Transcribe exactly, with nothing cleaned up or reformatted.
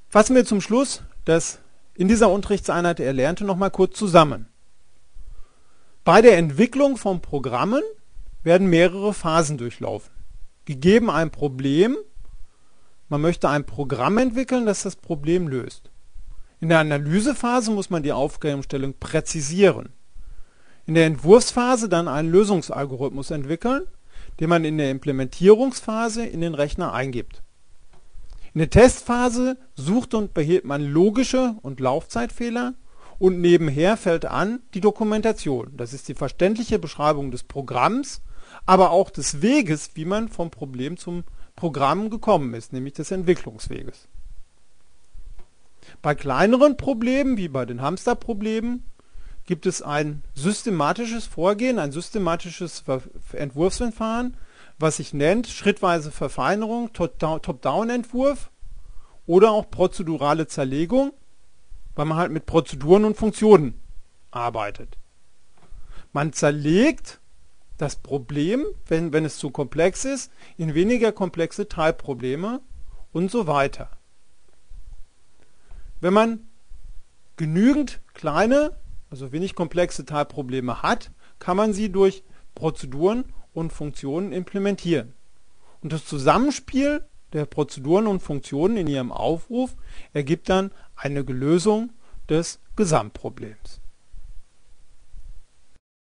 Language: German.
Fassen wir zum Schluss das in dieser Unterrichtseinheit Erlernte noch mal kurz zusammen. Bei der Entwicklung von Programmen werden mehrere Phasen durchlaufen. Gegeben ein Problem, man möchte ein Programm entwickeln, das das Problem löst. In der Analysephase muss man die Aufgabenstellung präzisieren. In der Entwurfsphase dann einen Lösungsalgorithmus entwickeln, den man in der Implementierungsphase in den Rechner eingibt. In der Testphase sucht und behebt man logische und Laufzeitfehler und nebenher fällt an die Dokumentation. Das ist die verständliche Beschreibung des Programms, aber auch des Weges, wie man vom Problem zum Programm gekommen ist, nämlich des Entwicklungsweges. Bei kleineren Problemen, wie bei den Hamsterproblemen, gibt es ein systematisches Vorgehen, ein systematisches Entwurfsverfahren, was sich nennt schrittweise Verfeinerung, Top-Down-Entwurf oder auch prozedurale Zerlegung, weil man halt mit Prozeduren und Funktionen arbeitet. Man zerlegt das Problem, wenn, wenn es zu komplex ist, in weniger komplexe Teilprobleme und so weiter. Wenn man genügend kleine, also wenig komplexe Teilprobleme hat, kann man sie durch Prozeduren und Funktionen implementieren. Und das Zusammenspiel der Prozeduren und Funktionen in ihrem Aufruf ergibt dann eine Lösung des Gesamtproblems.